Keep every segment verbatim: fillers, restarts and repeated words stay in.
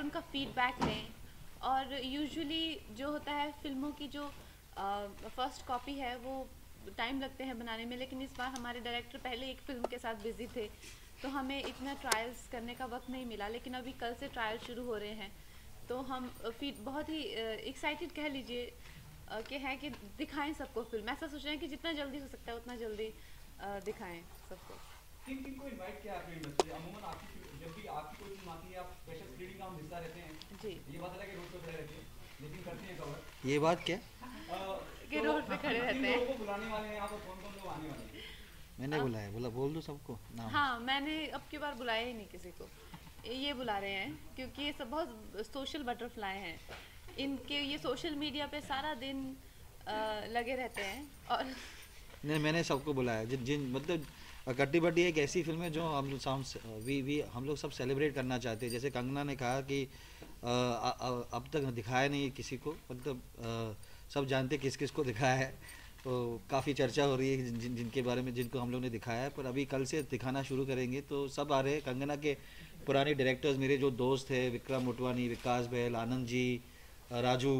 उनका फीडबैक लें। और यूजुअली जो होता है फिल्मों की जो फर्स्ट कॉपी है वो टाइम लगते हैं बनाने में, लेकिन इस बार हमारे डायरेक्टर पहले एक फ़िल्म के साथ बिजी थे तो हमें इतना ट्रायल्स करने का वक्त नहीं मिला, लेकिन अभी कल से ट्रायल शुरू हो रहे हैं। तो हम फिर बहुत ही एक्साइटेड कह लीजिए अ, कि हैं कि दिखाएं सबको फिल्म। ऐसा सोच रहे हैं कि जितना जल्दी हो सकता है उतना जल्दी अ, दिखाएं सबको। किन किन को इनवाइट किया आपने इंडस्ट्री? अमूमन आपकी जब भी आपकी कोई फिल्म आती है आप स्पेशल स्क्रीनिंग का हम हिस्सा रहते हैं जी, ये बात है कि रोड पे खड़े रहते हैं लेकिन करते हैं कवर। ये बात क्या? अ, कि तो रोड पे खड़े किन रहते लोगों हैं। को बुलाने वाले हैं आप और कौन कौन लोग आने वाले हैं? मैंने अ, बुलाया, बोला बोल दो सबको नाम। हाँ, मैंने अब की बार बुलाया ही नहीं किसी को। ये बुला रहे हैं क्योंकि ये सब बहुत सोशल बटरफ्लाई हैं। इनके ये सोशल मीडिया पे सारा दिन अ, लगे रहते हैं और नहीं, मैंने सबको बुलाया जिन जिन मतलब कट्टी बट्टी एक ऐसी फिल्म है जो हम लोग हम वी वी हम लोग सब सेलिब्रेट करना चाहते हैं। जैसे कंगना ने कहा कि अ, अ, अ, अब तक दिखाया नहीं किसी को, मतलब अ, सब जानते किस किस को दिखाया है। तो काफ़ी चर्चा हो रही है जिन, जिन जिनके बारे में जिनको हम लोग ने दिखाया है, पर अभी कल से दिखाना शुरू करेंगे तो सब आ रहे हैं। कंगना के पुराने डायरेक्टर्स मेरे जो दोस्त हैं, विक्रम मोटवानी, विकास बहल, आनंद जी, अ, राजू,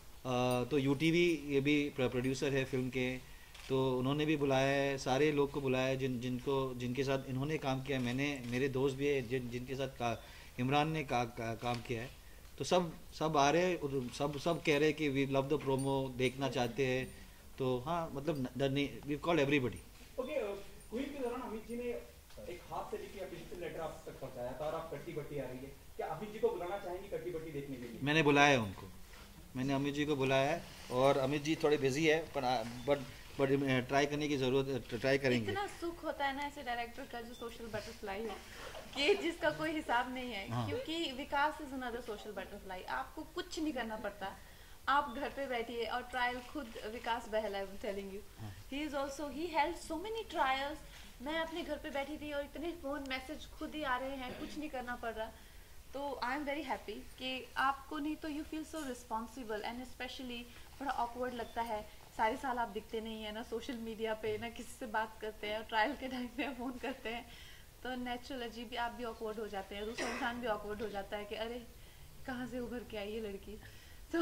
अ, तो यूटीवी ये भी प्रोड्यूसर है फिल्म के, तो उन्होंने भी बुलाया है। सारे लोग को बुलाया है जिन जिनको जिनके साथ इन्होंने काम किया है। मैंने मेरे दोस्त भी है जिन जिनके साथ का इमरान ने का, का, काम किया है। तो सब सब आ रहे हैं और सब सब कह रहे हैं कि वी लव द प्रोमो, देखना चाहते हैं। तो हाँ, मतलब we call everybody. Okay, queen के दौरान अमित जी ने एक हाथ से लिखी अफिशियल लेटर आप तक पहुंचाया था और आप कट्टी बट्टी आ रही है, क्या अमित जी को बुलाना चाहेंगे कट्टी बट्टी देखने के लिए? मैंने बुलाया है उनको, मैंने अमित जी को बुलाया है और अमित जी थोड़े बिजी है, पर बट बट ट्राई करने की ज़रूरत, ट्राई करेंगे। इतना सुख होता है ना ऐसे डायरेक्टर का जो सोशल बटरफ्लाई हो कि जिसका कोई हिसाब नहीं है। हाँ। क्योंकि Vikas is another social butterfly. आपको कुछ नहीं करना पड़ता, आप घर पे बैठिए और ट्रायल खुद विकास बहल है telling you, he is also he held so many trials. मैं अपने घर पे बैठी थी और इतने फोन मैसेज खुद ही आ रहे हैं, कुछ नहीं करना पड़ रहा। तो आई एम वेरी हैप्पी कि आपको नहीं तो you feel so responsible and especially थोड़ा ऑकवर्ड लगता है। सारे साल आप दिखते नहीं है ना सोशल मीडिया पे, ना किसी से बात करते हैं, ट्रायल के टाइम पे फ़ोन करते हैं तो नेचुरल अजीब भी आप भी ऑकवर्ड हो जाते हैं, दूसरा इंसान भी ऑकवर्ड हो जाता है कि अरे कहाँ से उभर के आई ये लड़की। तो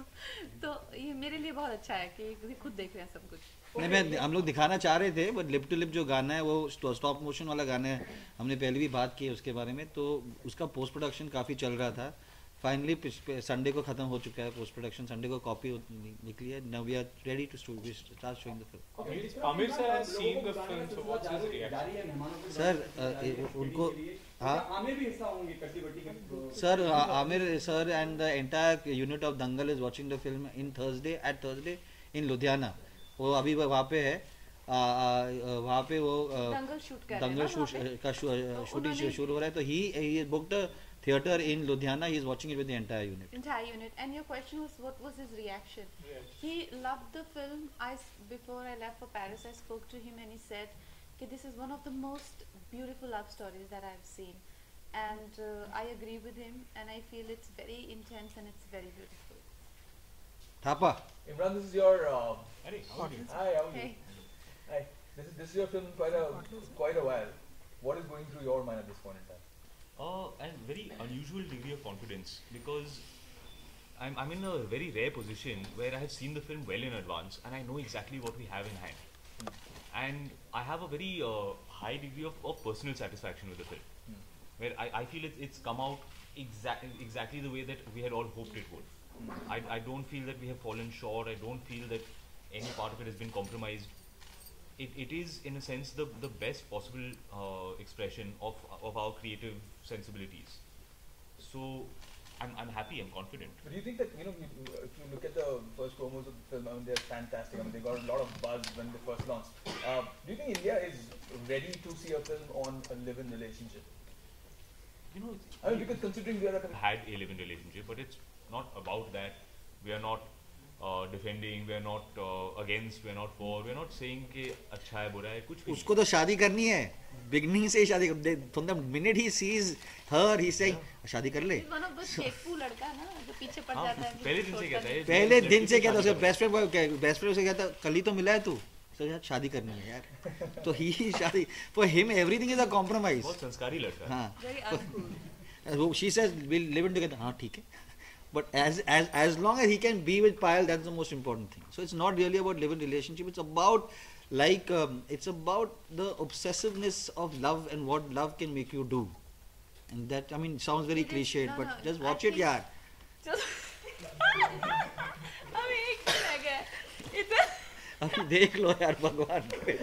तो ये मेरे लिए बहुत अच्छा है कि खुद देख रहे हैं सब कुछ। नहीं, मैं हम लोग दिखाना चाह रहे थे, बट लिप टू लिप जो गाना है वो स्टॉप मोशन वाला गाना है, हमने पहले भी बात की है उसके बारे में। तो उसका पोस्ट प्रोडक्शन काफ़ी चल रहा था। फाइनली संडे को ख़त्म हो चुका है पोस्ट प्रोडक्शन, संडे को कॉपी निकली है। Now we are ready to start showing the film. Amir sir has seen the film, so what's his reaction? Sir उनको, हाँ आमिर भी हिस्सा होंगे कट्टी बट्टी के? Sir, Aamir sir and the entire unit of Dangal is watching the film in Thursday at Thursday in Ludhiana. वो अभी वहाँ पे है, वहाँ पे वो दंगल शूट कर दंगल शूट का शूटिंग शुरू हो रहा है। तो he he booked a theatre in Ludhiana, he is watching it with the entire unit. Entire unit. And your question was, what was his reaction? Yes. He loved the film. I s- before I left for Paris, I spoke to him and he said, "Ki this is one of the most beautiful love stories that I've seen," and uh, I agree with him. And I feel it's very intense and it's very beautiful. Thapa, Imran, this is your. Uh, Hey, how are you? hi, how are you? Hey, Hi. This is this is your film quite a quite a while. What is going through your mind at this point in time? Uh, and very unusual degree of confidence because I'm, I'm in a very rare position where I have seen the film well in advance and I know exactly what we have in hand. And I have a very uh, high degree of, of personal satisfaction with the film. Hmm. Where I, I feel it, it's come out exactly exactly the way that we had all hoped it would. I, I don't feel that we have fallen short. I don't feel that any part of it has been compromised. It, it is in a sense the, the best possible uh, expression of, of our creative sensibilities. So I'm, I'm happy, I'm confident. But do you think that, you know, you, if you look at the first promos of the film, I mean, they're fantastic. I mean, they got a lot of buzz when they first launched. Uh, do you think India is ready to see a film on a live-in relationship? You know, it's, I mean, because considering we are a we had a live-in relationship, but it's not about that. We are not uh, defending, we are not uh, against, we are not for, we are not saying कि अच्छा है बुरा है कुछ भी उसको तो शादी करनी है, बिगनिंग से ही शादी कर। From the minute he sees her he से शादी कर ले। he's one of those Shekhu लड़का ना जो पीछे पड़ हाँ, जाता है। पहले दिन से कहता है पहले लड़की दिन से से क्या था, शादी उसका बेस्ट फ्रेंड बेस्ट फ्रेंड से कहता कल ही तो मिला है तू, तो यार शादी करनी है यार। तो ही शादी for him everything is a compromise. बहुत संस्कारी लड़का है। हाँ, very uncool. And wo- she says we'll live in together. हाँ ठीक है. But as as as long as he can be with Payal, that's the most important thing. So it's not really about live-in relationship. It's about like um, it's about the obsessiveness of love and what love can make you do. And that, I mean, sounds very It is- cliched, no, but no, just I watch it, think- yaar. अभी एक ही रह गया है। इतना अभी देख लो यार भगवान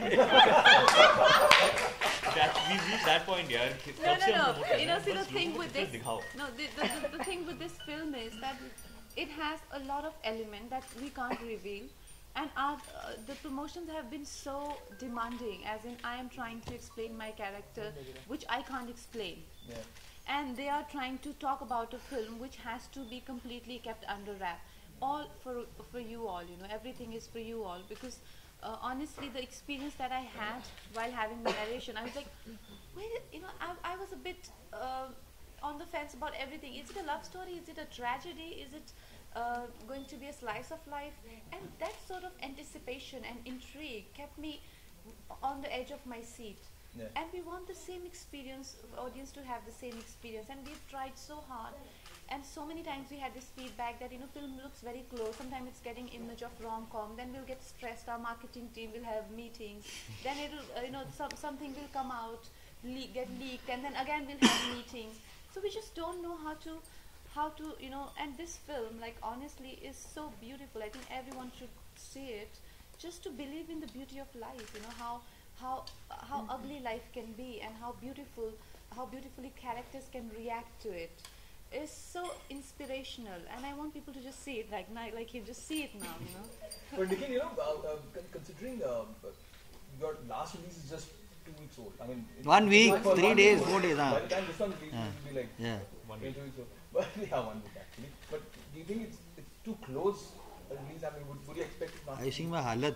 That, we've reached that point, yeah. No, no, no. You know, see the thing with this. Dikhao. No, the, the, the, the thing with this film is that it has a lot of element that we can't reveal, and our, uh, the promotions have been so demanding. As in, I am trying to explain my character, which I can't explain, Yeah. and they are trying to talk about a film which has to be completely kept under wrap. All for for you all. You know, everything is for you all because. Uh, honestly, the experience that I had while having the narration, I was like, wait, you know, I, I was a bit uh, on the fence about everything. Is it a love story? Is it a tragedy? Is it uh, going to be a slice of life? And that sort of anticipation and intrigue kept me on the edge of my seat. Yeah. And we want the same experience, audience to have the same experience. And we've tried so hard. And so many times we had this feedback that, you know, film looks very close. Sometimes it's getting image of rom-com. Then we'll get stressed. Our marketing team will have meetings. Then it'll, uh, you know, some, something will come out, le- get leaked, and then again we'll have meetings. So we just don't know how to, how to, you know. And this film, like honestly, is so beautiful. I think everyone should see it, just to believe in the beauty of life. You know how, how, how ugly life can be, and how beautiful, how beautifully characters can react to it. Is so inspirational, and I want people to just see it like now, like you just see it now, you know. But Nikhil, you know, uh, uh, con- considering uh, your last release is just two weeks old. I mean, it's- One week, it's for three one days, week. four days, By huh? the time this one releases, Yeah. it will be like Yeah. One okay, week. two weeks old. But yeah, one week actually. But do you think it's it's too close a release? I mean, would, would you expect it not? I think my halat.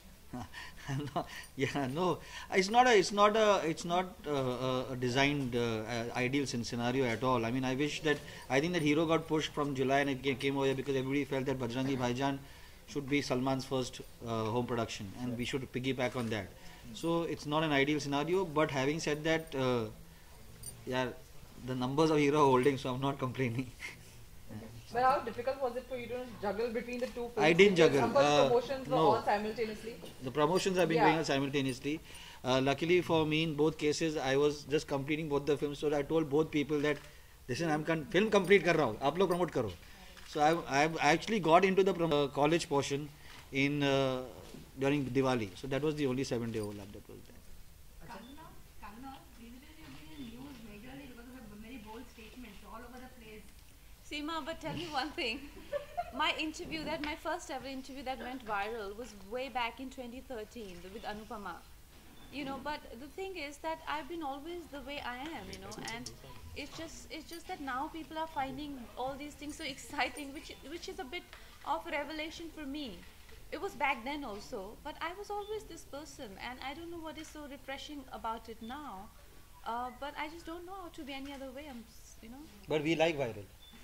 No, yeah, no, it's not a, it's not a, it's not a, a designed uh, uh, ideal scen- scenario at all. I mean, I wish that, I think that Hero got pushed from July and it ca- came over here because everybody felt that Bajrangi Bhaijaan should be Salman's first uh, home production, and we should piggyback on that. So it's not an ideal scenario, but having said that, uh, yeah, the numbers of Hero are holding, so I'm not complaining. But how difficult was it for you to juggle between the two films? I didn't Because juggle, Of course, uh, promotions were no. all simultaneously. The promotions are being Yeah. going on simultaneously. Uh, luckily for me, in both cases, I was just completing both the films. So I told both people that, listen, I'm con- film complete kar raha hu. Aap log promote karo. So I I actually got into the prom- uh, college portion in uh, during Diwali. So that was the only seven day overlap that was there. Kangna, Kangna, these days you've been in news majorly because of her very bold statements all over the place. Seema, but tell me one thing. My interview, that my first ever interview that went viral was way back in twenty thirteen with Anupama. You know, but the thing is that I've been always the way I am, you know, and it's just it's just that now people are finding all these things so exciting, which which is a bit of a revelation for me. It was back then also, but I was always this person, and I don't know what is so refreshing about it now. Uh, but I just don't know how to be any other way. I'm, s- you know. But we like viral.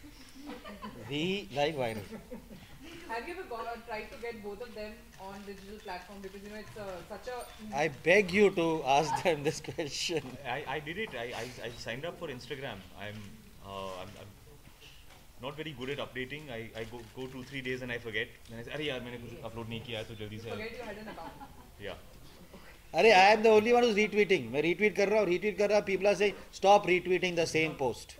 We like viral. Have you ever gone or tried to get both of them on digital platform? Because you know it's uh, such a I beg you to ask them this question. I, I did it. I, I, I signed up for Instagram. I'm, uh, I'm, I'm not very good at updating. I, I go, go two three days and I forget. Then I say, अरे यार मैंने कुछ upload नहीं किया है तो जल्दी से. forget you had an account. Yeah. अरे I am the only one who's retweeting. मैं retweet कर रहा हूँ, retweet कर रहा हूँ. People are saying stop retweeting the same post.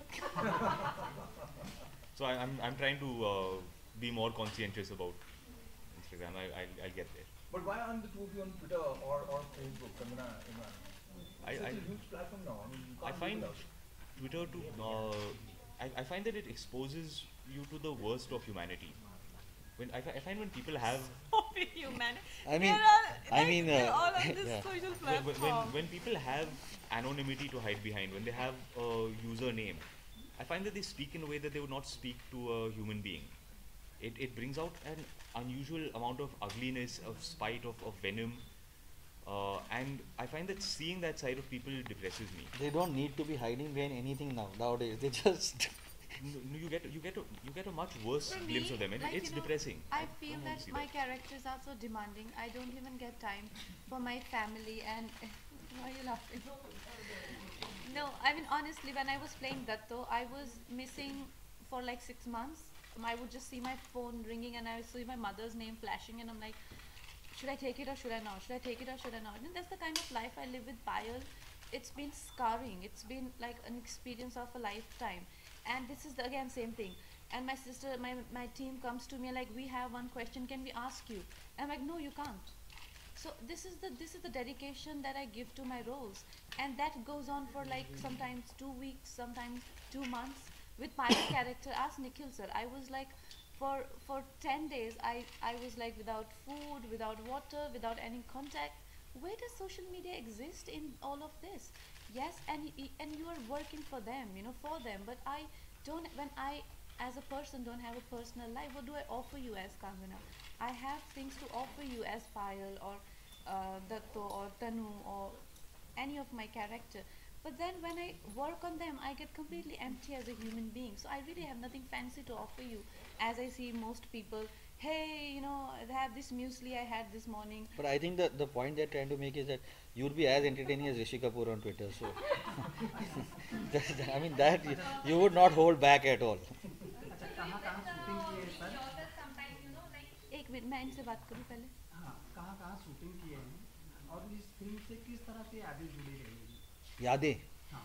So I, I'm I'm trying to uh, be more conscientious about Instagram. I I'll, I'll get there. But why aren't the two of you on Twitter or, or Facebook? Kangana, Imran? I, It's I, such a huge platform now. I mean, you I can't find live without. Twitter to uh, I, I find that it exposes you to the worst of humanity. When I, fi- I find when people have Humanity. I mean, They're all, I like, mean, they're uh, all on this yeah. social when, when, platform. when people have anonymity to hide behind, when they have a username, I find that they speak in a way that they would not speak to a human being. It, it brings out an unusual amount of ugliness, of spite, of, of venom. Uh, and I find that seeing that side of people depresses me. They don't need to be hiding behind anything now nowadays. They just No, no, you get you get a, you get a much worse For glimpse me, of them, and like, it's you know, depressing. I don't feel want to that see my characters are so demanding. I don't even get time for my family and why are you laughing? No, I mean honestly, when I was playing Datto, I was missing for like six months. Um, I would just see my phone ringing and I would see my mother's name flashing, and I'm like, should I take it or should I not? Should I take it or should I not? And that's the kind of life I live with Payal. It's been scarring. It's been like an experience of a lifetime. And this is the, again same thing. And my sister, my my team comes to me like, we have one question. Can we ask you? I'm like, no, you can't. So this is the this is the dedication that I give to my roles, and that goes on for like sometimes two weeks, sometimes two months. With my character as Nikhil sir, I was like, for for ten days, I I was like without food, without water, without any contact. Where does social media exist in all of this? Yes, and y- and you are working for them, you know, for them. But I don't. When I as a person don't have a personal life, what do I offer you as Kangana? I have things to offer you as Payal or uh, Datto or Tanu or any of my character. But then when I work on them, I get completely empty as a human being. So I really have nothing fancy to offer you. As I see most people, hey, you know, I have this muesli I had this morning. But I think that the point they're trying to make is that you'd be as entertaining as Rishi Kapoor on Twitter. So, that- I mean, that you, you would not hold back at all. अच्छा कहाँ कहाँ shooting की है sir? एक minute मैं इनसे बात करूँ पहले. हाँ कहाँ कहाँ शूटिंग की है और इस फिल्म से किस तरह से यादें जुड़ी रहेंगी? यादें हाँ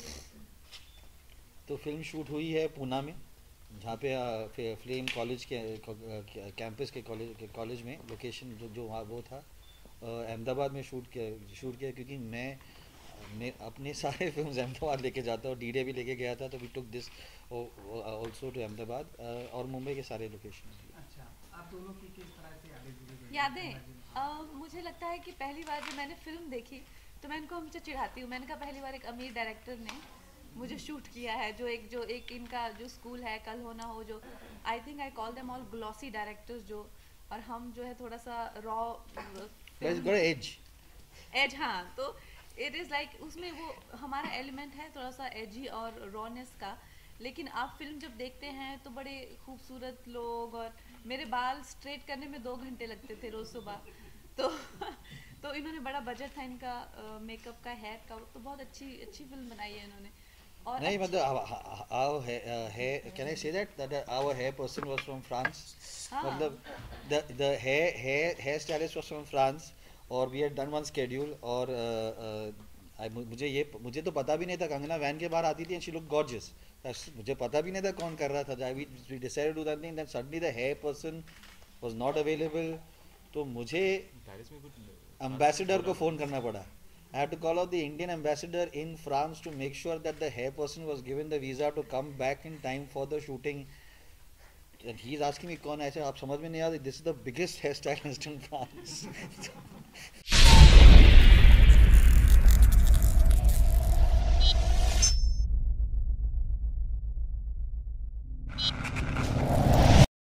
तो फिल्म शूट हुई है पूना में, जहाँ पे अ, फे- फ्लेम कॉलेज के के- कैंपस के कॉलेज के कॉलेज में लोकेशन जो जो वहाँ वो था. अ, अहमदाबाद में शूट किया शूट किया क्योंकि मैं मैं अपने सारे फिल्म अहमदाबाद लेके जाता हूँ. डी डे भी लेके गया था, तो we took this also to Ahmedabad और मुंबई के सारे लोकेशन. अच्छा आप दोनों की किस तरह से यादें जुड़ी रहेंगी? यादें हाँ अ, मुझे लगता है कि पहली बार जब मैंने फिल्म देखी तो मैं इनको हमेशा चिढ़ाती हूँ. मैंने कहा पहली बार एक अमीर डायरेक्टर ने मुझे शूट किया है, जो एक जो एक इनका जो स्कूल है कल हो ना हो, जो I think I call them all glossy directors, जो और हम जो है थोड़ा सा रॉ एज एज. हाँ, तो इट इज़ लाइक उसमें वो हमारा एलिमेंट है थोड़ा सा एजी और रॉनेस का. लेकिन आप फिल्म जब देखते हैं तो बड़े खूबसूरत लोग, और मेरे बाल स्ट्रेट करने में दो घंटे लगते थे रोज़ सुबह. तो तो इन्होंने बड़ा बजट था इनका मेकअप का, हेयर का, तो बहुत अच्छी अच्छी फिल्म बनाई है इन्होंने. और नहीं अच्छी- मतलब our hair, can I say that that our hair person was from France? हाँ. मतलब the the hair hair hair stylist was from France, और we had done one schedule. और uh, uh, I, मुझे ये मुझे तो पता भी नहीं था. कंगना वैन के बाहर आती थी and she looked gorgeous. मुझे पता भी नहीं था कौन कर रहा था. we we decided to do that thing, then suddenly the hair person was not available. तो मुझे Paris में कुछ ambassador को phone करना पड़ा. I had to call out the Indian ambassador in France to make sure that the hair person was given the visa to come back in time for the shooting. And he's asking me कौन है? ऐसे आप समझ में नहीं आ रही. This is the biggest hairstylist in France.